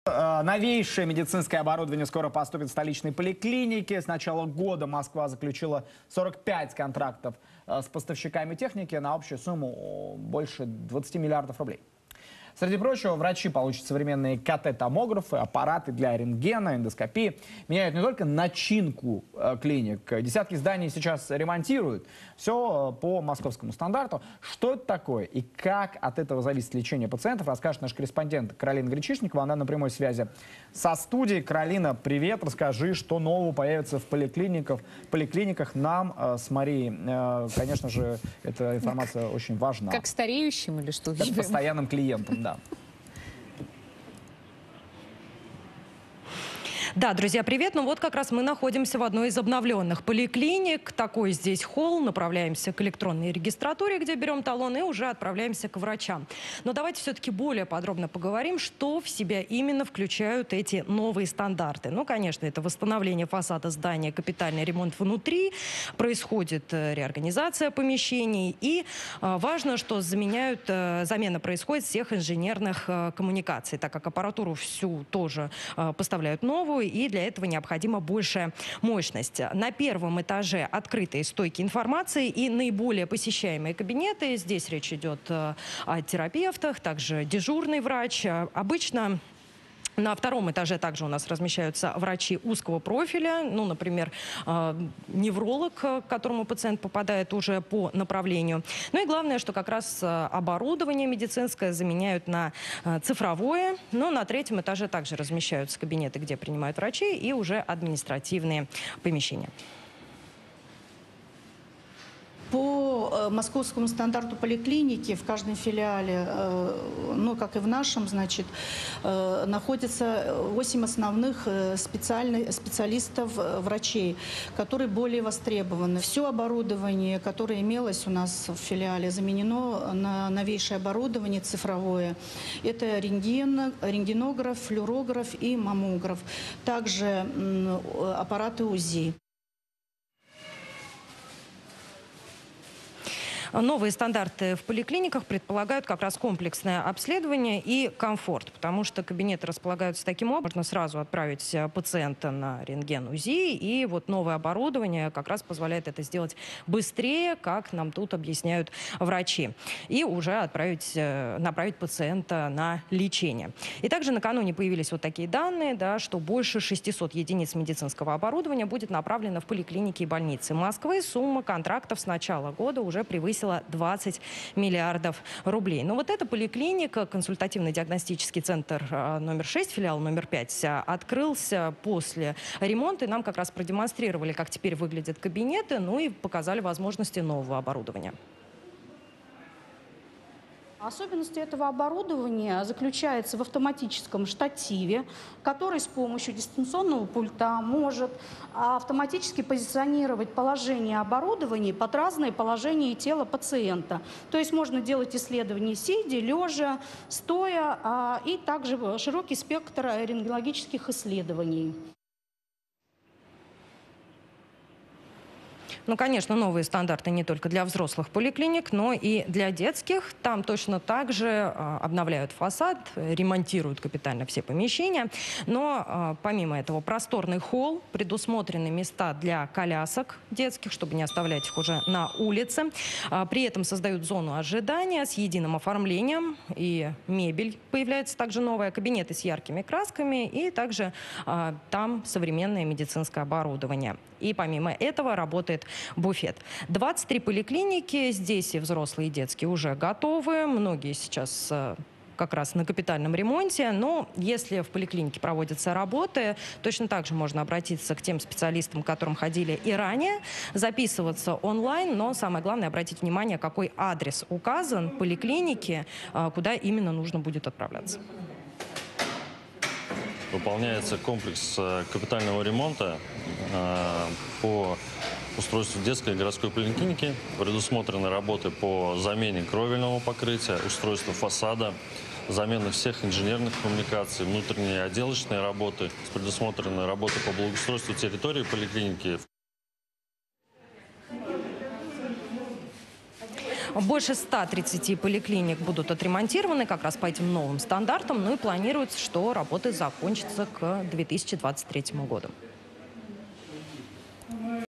Новейшее медицинское оборудование скоро поступит в столичные поликлиники. С начала года Москва заключила 45 контрактов с поставщиками техники на общую сумму больше 20 миллиардов рублей. Среди прочего, врачи получат современные КТ-томографы, аппараты для рентгена, эндоскопии. Меняют не только начинку клиник. Десятки зданий сейчас ремонтируют. Все по московскому стандарту. Что это такое и как от этого зависит лечение пациентов, расскажет наш корреспондент Каролина Гречишникова. Она на прямой связи со студией. Каролина, привет. Расскажи, что нового появится в поликлиниках нам с Марией. Конечно же, эта информация очень важна. Как стареющим или что? Как постоянным клиентам, да. Да, друзья, привет. Ну вот как раз мы находимся в одной из обновленных поликлиник. Такой здесь холл. Направляемся к электронной регистратуре, где берем талон, и уже отправляемся к врачам. Но давайте все-таки более подробно поговорим, что в себя именно включают эти новые стандарты. Ну, конечно, это восстановление фасада здания, капитальный ремонт внутри, происходит реорганизация помещений. И важно, что замена происходит всех инженерных коммуникаций, так как аппаратуру всю тоже поставляют новую, и для этого необходима большая мощность. На первом этаже открытые стойки информации и наиболее посещаемые кабинеты. Здесь речь идет о терапевтах, также дежурный врач. Обычно на втором этаже также у нас размещаются врачи узкого профиля, ну, например, невролог, к которому пациент попадает уже по направлению. Ну и главное, что как раз оборудование медицинское заменяют на цифровое. Но на третьем этаже также размещаются кабинеты, где принимают врачей, и уже административные помещения. По московскому стандарту поликлиники в каждом филиале, ну, как и в нашем, значит, находится 8 основных специалистов, врачей, которые более востребованы. Все оборудование, которое имелось у нас в филиале, заменено на новейшее оборудование цифровое. Это рентгенограф, флюорограф и маммограф. Также аппараты УЗИ. Новые стандарты в поликлиниках предполагают как раз комплексное обследование и комфорт, потому что кабинеты располагаются таким образом, можно сразу отправить пациента на рентген УЗИ, и вот новое оборудование как раз позволяет это сделать быстрее, как нам тут объясняют врачи, и уже направить пациента на лечение. И также накануне появились вот такие данные, да, что больше 600 единиц медицинского оборудования будет направлено в поликлиники и больницы Москвы. Сумма контрактов с начала года уже превысила 20 миллиардов рублей. Но вот эта поликлиника, консультативно-диагностический центр номер 6, филиал номер 5, открылся после ремонта. И нам как раз продемонстрировали, как теперь выглядят кабинеты, ну и показали возможности нового оборудования. Особенность этого оборудования заключается в автоматическом штативе, который с помощью дистанционного пульта может автоматически позиционировать положение оборудования под разные положения тела пациента. То есть можно делать исследования сидя, лежа, стоя, и также широкий спектр рентгенологических исследований. Ну, конечно, новые стандарты не только для взрослых поликлиник, но и для детских. Там точно так же обновляют фасад, ремонтируют капитально все помещения. Но помимо этого просторный холл, предусмотрены места для колясок детских, чтобы не оставлять их уже на улице. При этом создают зону ожидания с единым оформлением, и мебель появляется также новая, кабинеты с яркими красками, и также там современное медицинское оборудование. И помимо этого работает буфет. 23 поликлиники, здесь и взрослые, и детские уже готовы. Многие сейчас как раз на капитальном ремонте. Но если в поликлинике проводятся работы, точно так же можно обратиться к тем специалистам, к которым ходили и ранее, записываться онлайн. Но самое главное — обратить внимание, какой адрес указан поликлиники, куда именно нужно будет отправляться. Выполняется комплекс капитального ремонта по устройству детской и городской поликлиники. Предусмотрены работы по замене кровельного покрытия, устройству фасада, замена всех инженерных коммуникаций, внутренние отделочные работы. Предусмотрены работы по благоустройству территории поликлиники. Больше 130 поликлиник будут отремонтированы как раз по этим новым стандартам. Ну и планируется, что работы закончатся к 2023 году.